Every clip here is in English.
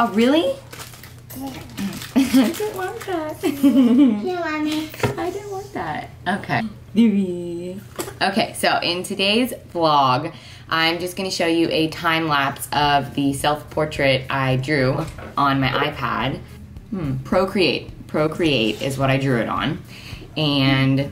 Oh, really? I didn't want that. Here, Mommy. I didn't want that. Okay. Okay, so in today's vlog, I'm just going to show you a time lapse of the self-portrait I drew on my iPad. Procreate. Procreate is what I drew it on. And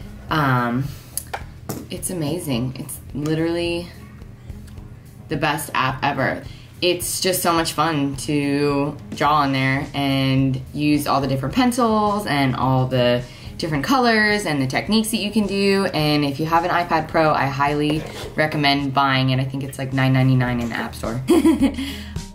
it's amazing. It's literally the best app ever. It's just so much fun to draw on there and use all the different pencils and all the different colors and the techniques that you can do. And if you have an iPad Pro, I highly recommend buying it. I think it's like $9.99 in the App Store.